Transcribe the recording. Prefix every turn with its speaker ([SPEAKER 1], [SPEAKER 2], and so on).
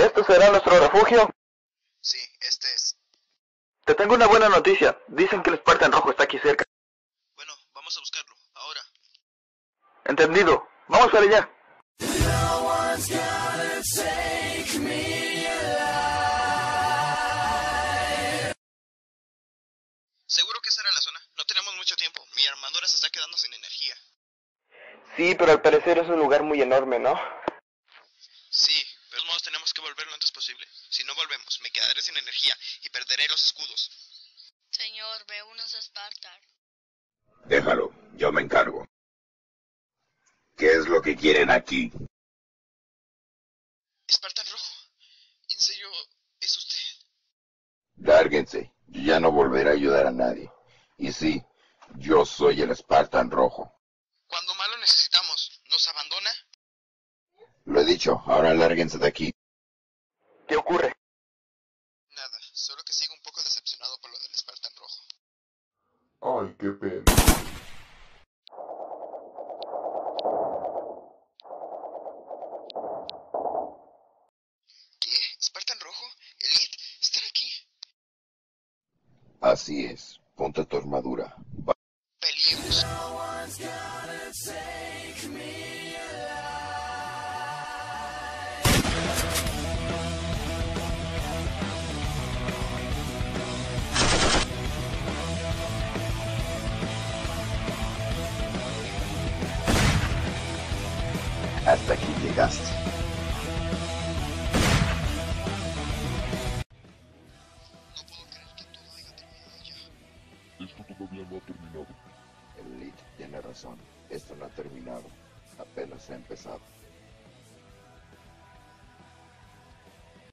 [SPEAKER 1] ¿Esto será nuestro refugio?
[SPEAKER 2] Sí, este es.
[SPEAKER 1] Te tengo una buena noticia. Dicen que el Spartan rojo está aquí cerca.
[SPEAKER 2] Bueno, vamos a buscarlo, ahora.
[SPEAKER 1] Entendido. Vamos para allá.
[SPEAKER 2] Seguro que esa era la zona. No tenemos mucho tiempo. Mi armadura se está quedando sin energía.
[SPEAKER 1] Sí, pero al parecer es un lugar muy enorme, ¿no?
[SPEAKER 2] Sí, de todos modos tenemos que volver lo antes posible. Si no volvemos, me quedaré sin energía y perderé los escudos.
[SPEAKER 3] Señor, ve unos Spartan.
[SPEAKER 4] Déjalo, yo me encargo. ¿Qué es lo que quieren aquí?
[SPEAKER 2] Spartan rojo. ¿En serio es usted?
[SPEAKER 4] Lárguense, yo ya no volveré a ayudar a nadie. Y sí, yo soy el Spartan rojo.
[SPEAKER 2] Cuando más lo necesitamos, ¿nos abandona?
[SPEAKER 4] Lo he dicho, ahora lárguense de aquí.
[SPEAKER 1] ¿Qué ocurre?
[SPEAKER 2] Nada, solo que sigo un poco decepcionado por lo del Spartan rojo.
[SPEAKER 5] Ay, qué pena.
[SPEAKER 2] ¿Qué? ¿Spartan rojo? ¿Elite? ¿Están aquí?
[SPEAKER 4] Así es, ponte tu armadura.
[SPEAKER 2] Peleemos.
[SPEAKER 4] Hasta aquí llegaste.
[SPEAKER 2] No puedo creer que todo haya terminado ya.
[SPEAKER 5] Esto todavía no ha terminado.
[SPEAKER 4] El Lich tiene razón, esto no ha terminado, apenas ha empezado.